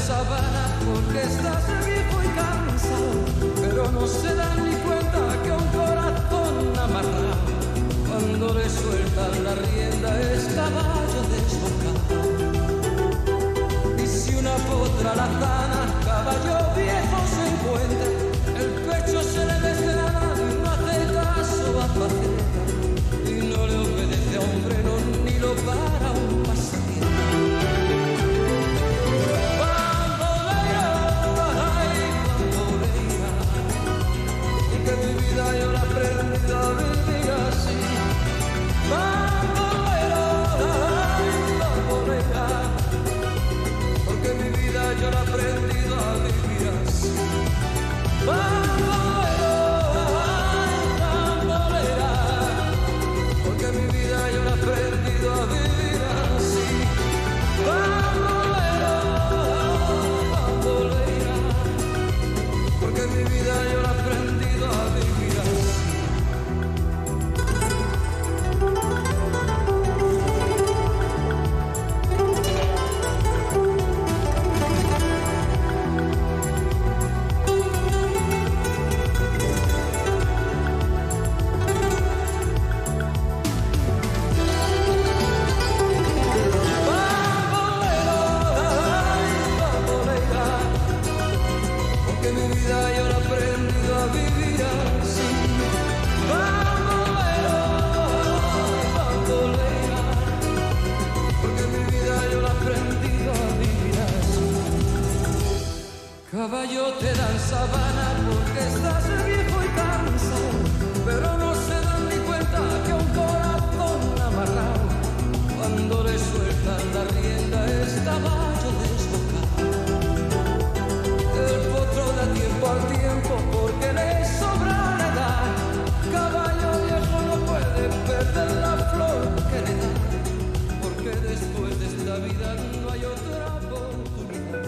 sabana porque estás viejo y cansado, pero no se dan ni cuenta que un corazón amarrado, cuando le sueltan la rienda, es caballo desbocado. Y si una potra lazana, caballo viejo se encuentra, el pecho se le desgrana y no hace caso a faceta, y no le obedece a un freno ni lo para un pasatiempo. Bambolera, y que mi vida yo la he aprendido a vivir así. Bambolera, porque mi vida yo la he aprendido a vivir así. Bambolera, porque mi vida yo la he aprendido a vivir así. Bambolera, porque mi vida yo la he aprendido a vivir así. Caballo te dan sabana porque estás viejo y cansado, pero no se dan ni cuenta que un corazón amarrado, cuando le sueltan la rienda, es caballo desbocado. El potro da tiempo al tiempo porque le sobra la edad, caballo viejo no puede perder la flor que le da, porque después de esta vida no hay otra oportunidad.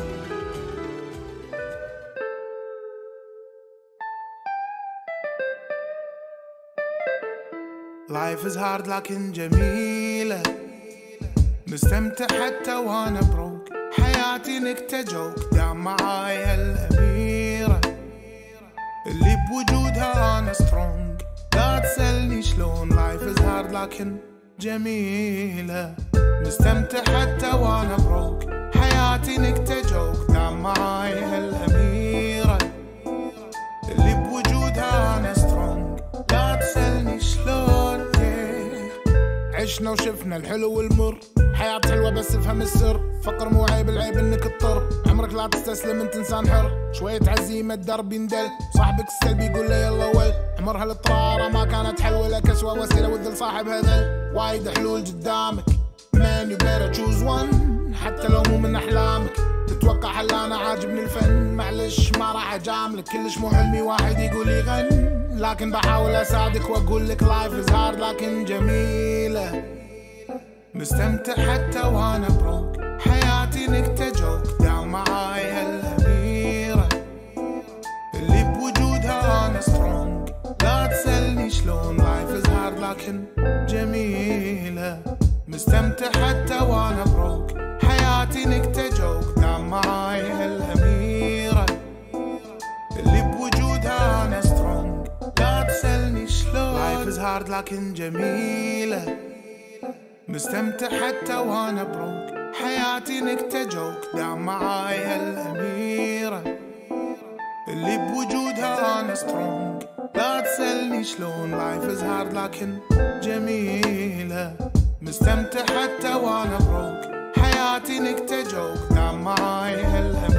Life is hard لكن جميلة، مستمتع حتى وانا بروك، حياتي نكتة جوك، دام معاي هالأميرة اللي بوجودها انا سترونج. لا تسألني شلون. Life is hard لكن جميلة، مستمتع حتى وانا بروك، حياتي نكتة جوك، دام معاي هالأميرة اللي بوجودها انا سترونج. لا تسألني شلون. عشنا وشفنا الحلو والمر، حياة حلوة بس افهم السر، فقر مو عيب، العيب انك تضطر، عمرك لا تستسلم انت انسان حر، شوية عزيمة الدرب يندل، صاحبك السلبي يقول له يلا ول، عمر هالاضطرارة ما كانت حل ولا كسوة وسيلة، وذل صاحبها ذل، وايد حلول قدامك، man you better choose one، حتى لو مو من احلامك، تتوقع هل انا عاجبني الفن، معلش ما راح اجاملك، كلش مو حلمي واحد يقول لي غن، لكن بحاول اساعدك واقول لك life is hard لكن جميلة، مستمتع حتى وانا بروك، حياتي نكتة جوك، دام معاي هالأميرة اللي بوجودها انا سترونج. لا تسألني شلون. life is hard لكن جميلة، مستمتع حتى وانا بروك، حياتي نكتة جوك، دام معاي هالأميرة اللي بوجودها انا سترونج. لا تسألني شلون. life is hard لكن جميلة، مستمتع حتى وانا بروك، حياتي نكتة جوك، دام معاي هالأميرة اللي بوجودها انا سترونج. لا تسألني شلون. life is hard لكن جميلة، مستمتع حتى وانا بروك، حياتي نكتة جوك، دام معاي هالأميرة